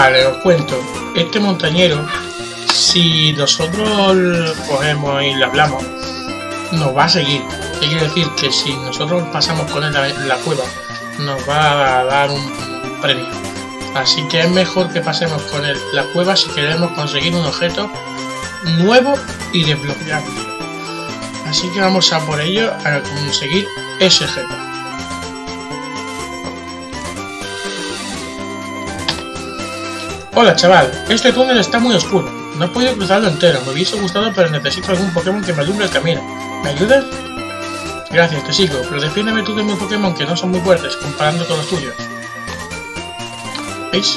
Vale, os cuento. Este montañero, si nosotros cogemos y le hablamos, nos va a seguir. ¿Qué quiere decir? Que si nosotros pasamos con él la cueva, nos va a dar un premio. Así que es mejor que pasemos con él la cueva si queremos conseguir un objeto nuevo y desbloqueable. Así que vamos a por ello a conseguir ese objeto. Hola chaval, este túnel está muy oscuro. No he podido cruzarlo entero, me hubiese gustado, pero necesito algún Pokémon que me alumbre el camino. ¿Me ayudas? Gracias, te sigo, pero defiéndeme tú de mis Pokémon que no son muy fuertes comparando con los tuyos. ¿Veis?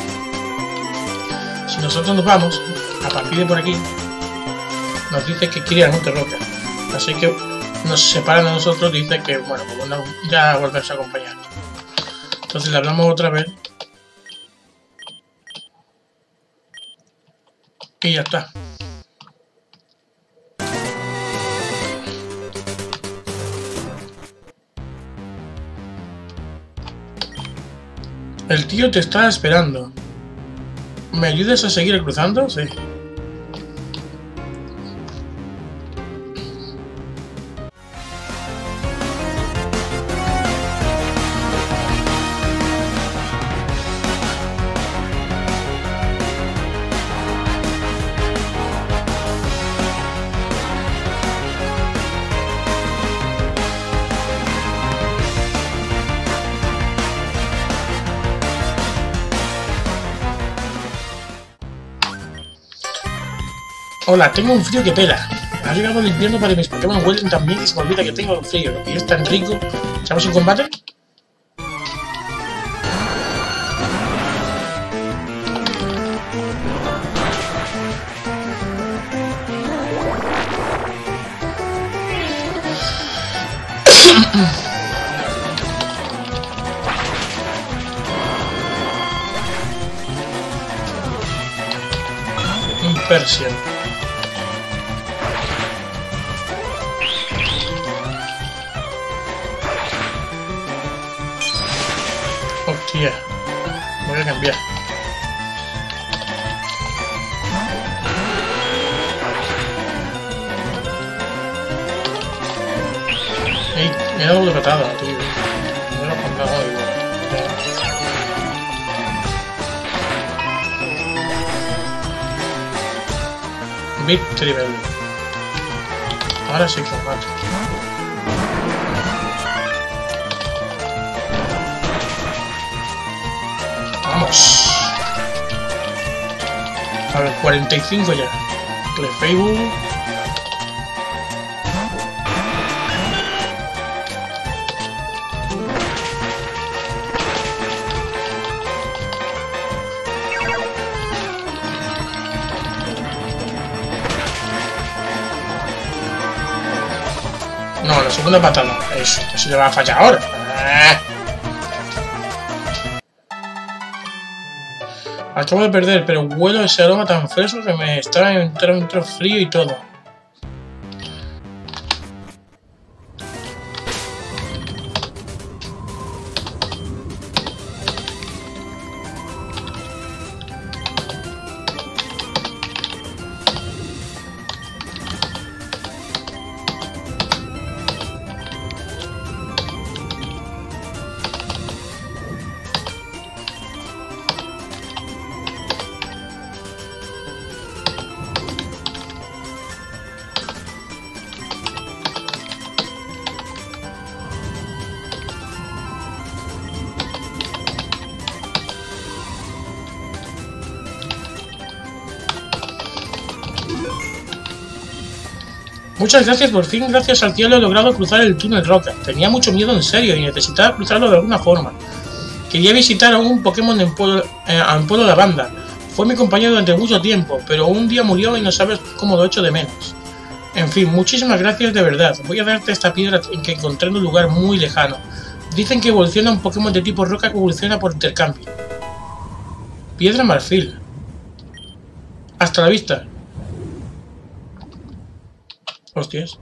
Si nosotros nos vamos, a partir de por aquí, nos dice que quiere ir al Monte Roca. Así que nos separan a nosotros, dice que, bueno, pues no, ya volverse a acompañar. Entonces le hablamos otra vez. Y ya está. El tío te está esperando. ¿Me ayudas a seguir cruzando? Sí. Hola, tengo un frío que pela. Ha llegado el invierno para mis Pokémon huelen tan bien y se me olvida que tengo frío. Y es tan rico. ¿Echamos un combate? Un Persian. Hostia, voy a cambiar. Ey, me ha dado de patada, tío. Me lo he contado igual. Victory Bell. Ahora sí combate. Vamos. A ver, 45 ya. Clefable. No, la segunda patada. Eso, si le va a fallar ahora. Acabo de perder, pero huelo ese aroma tan fresco que me está entrando frío y todo. Muchas gracias, por fin, gracias al cielo he logrado cruzar el túnel Roca. Tenía mucho miedo en serio y necesitaba cruzarlo de alguna forma. Quería visitar a un Pokémon en Pueblo Lavanda. Fue mi compañero durante mucho tiempo, pero un día murió y no sabes cómo lo echo de menos. En fin, muchísimas gracias de verdad. Voy a darte esta piedra que encontré en un lugar muy lejano. Dicen que evoluciona un Pokémon de tipo roca que evoluciona por intercambio. Piedra marfil. Hasta la vista. Hostias.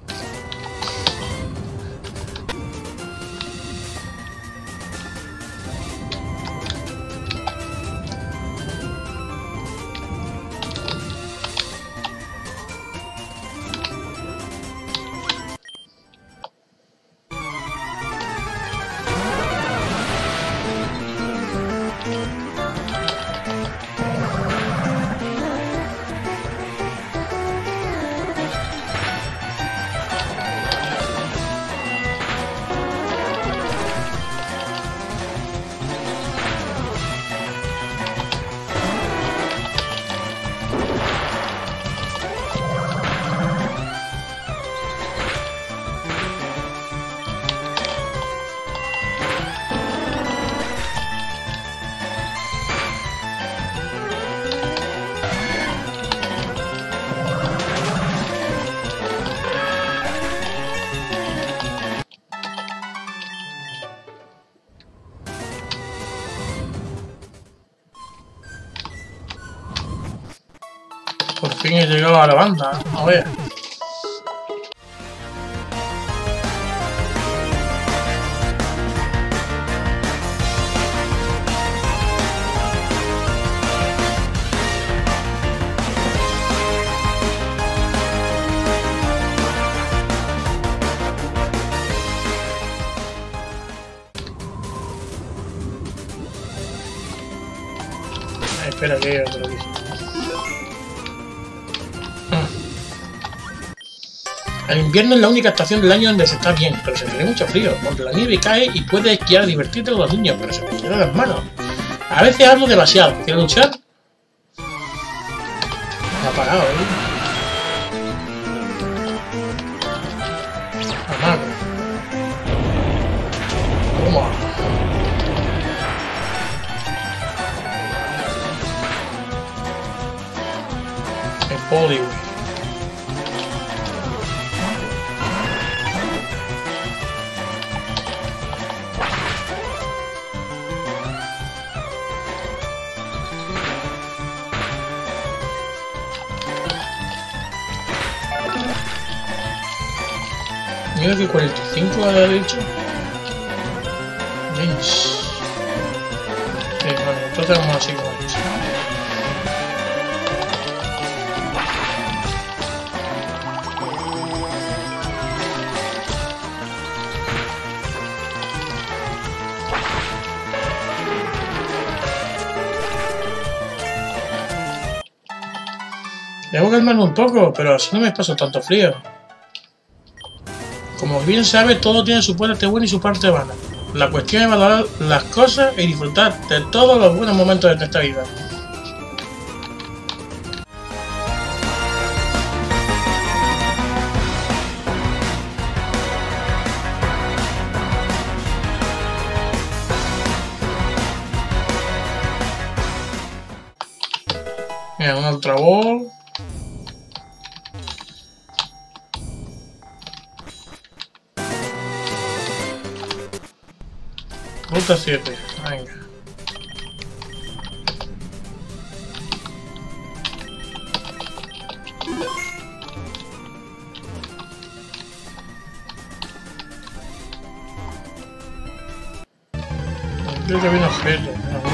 fin he llegado a la banda. A ver. Espera que hay otro aquí. El invierno es la única estación del año donde se está bien, pero se tiene mucho frío, donde la nieve cae y puedes esquiar a divertirte con los niños, pero se te quedan las manos. A veces hablo demasiado. ¿Quieres luchar? Me ha apagado, Amago. Toma. El podio. Mira que 45 había dicho. James. Sí, vale, entonces vamos así como he dicho. Debo calmarme un poco, pero así no me paso tanto frío. Como bien sabes, todo tiene su parte buena y su parte mala. La cuestión es valorar las cosas y disfrutar de todos los buenos momentos de esta vida. Mira, un Ultra Ball. Ruta 7, venga. Creo que había un objeto.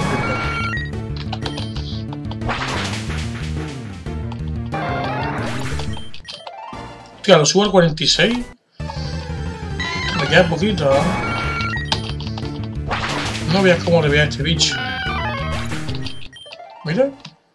Hostia, lo subo al 46. Me queda poquito, ¿eh? No veas cómo le voy a este bicho. Mira.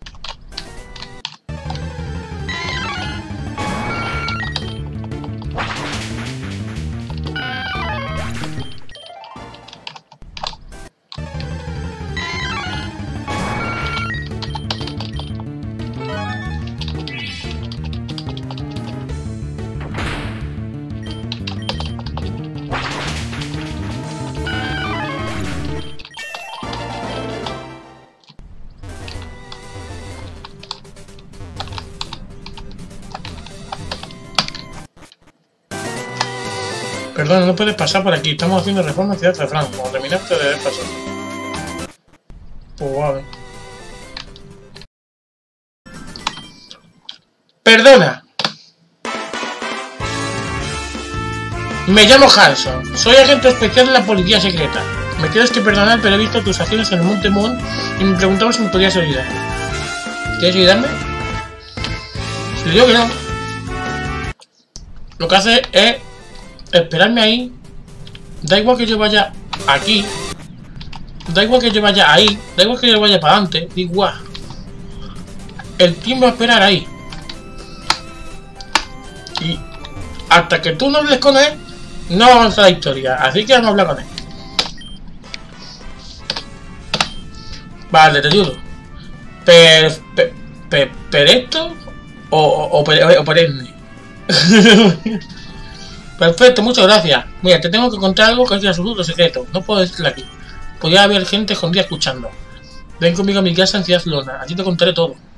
Perdón, no puedes pasar por aquí. Estamos haciendo reforma en Ciudad de Franco. Cuando terminaste debes pasar. Pues vale. Perdona. Me llamo Hanson. Soy agente especial de la policía secreta. Me tienes que perdonar, pero he visto tus acciones en el Monte Moon y me preguntaba si me podías ayudar. ¿Quieres ayudarme? Si le digo que no. Lo que hace es esperarme ahí. Da igual que yo vaya aquí. Da igual que yo vaya ahí. Da igual que yo vaya para adelante. Da igual. El tiempo va a esperar ahí. Y hasta que tú no hables con él, no avanza la historia. Así que vamos a hablar con él. Vale, te ayudo. ¿Perecto? ¿O perenne? Perfecto, muchas gracias. Mira, te tengo que contar algo que es de absoluto secreto. No puedo decirlo aquí. Podría haber gente escondida escuchando. Ven conmigo a mi casa en Ciudad Lona. Aquí te contaré todo.